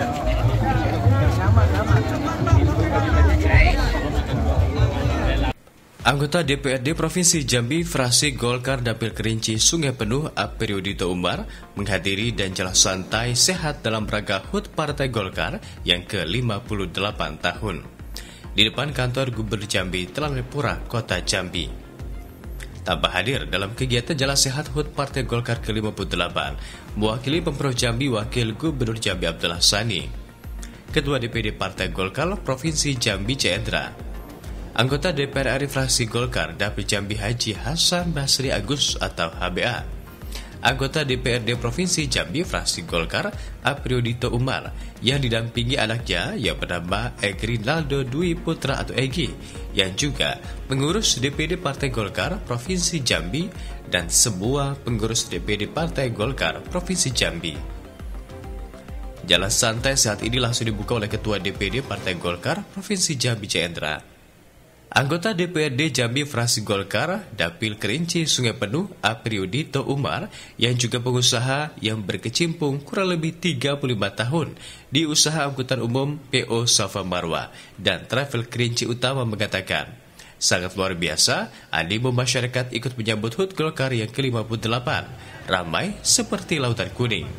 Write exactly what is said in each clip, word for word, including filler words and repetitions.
Anggota D P R D Provinsi Jambi fraksi Golkar Dapil Kerinci Sungai Penuh Aperiodito Umar menghadiri dan jalan santai sehat dalam rangka H U T Partai Golkar yang ke lima puluh delapan tahun di depan kantor Gubernur Jambi Telanepura, Kota Jambi. Tanpa hadir dalam kegiatan jalan sehat H U T Partai Golkar ke lima puluh delapan, mewakili Pemprov Jambi Wakil Gubernur Jambi Abdullah Sani, Ketua D P D Partai Golkar Provinsi Jambi Cendra, anggota D P R R I fraksi Golkar Dapil Jambi Haji Hasan Basri Agus atau H B A, anggota D P R D Provinsi Jambi fraksi Golkar Aperiodito Umar yang didampingi anaknya yang bernama Egrinaldo Dwi Putra atau Egi yang juga pengurus D P D Partai Golkar Provinsi Jambi dan semua pengurus D P D Partai Golkar Provinsi Jambi. Jalan santai saat ini langsung dibuka oleh Ketua D P D Partai Golkar Provinsi Jambi Cendra. Anggota D P R D Jambi fraksi Golkar Dapil Kerinci Sungai Penuh Aperiodito Umar yang juga pengusaha yang berkecimpung kurang lebih tiga puluh lima tahun di usaha angkutan umum P O Safa Marwa dan Travel Kerinci Utama mengatakan, sangat luar biasa animo masyarakat ikut menyambut H U T Golkar yang ke lima puluh delapan, ramai seperti lautan kuning.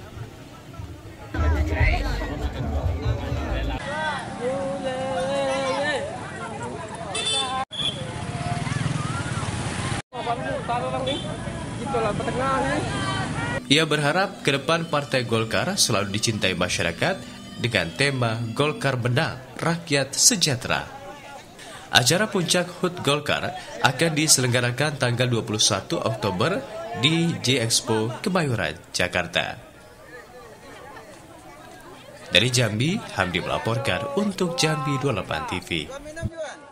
Ia berharap ke depan Partai Golkar selalu dicintai masyarakat dengan tema Golkar Menang, Rakyat Sejahtera. Acara puncak H U T Golkar akan diselenggarakan tanggal dua puluh satu Oktober di J Expo Kemayoran, Jakarta. Dari Jambi, Hamdi melaporkan untuk Jambi dua puluh delapan T V.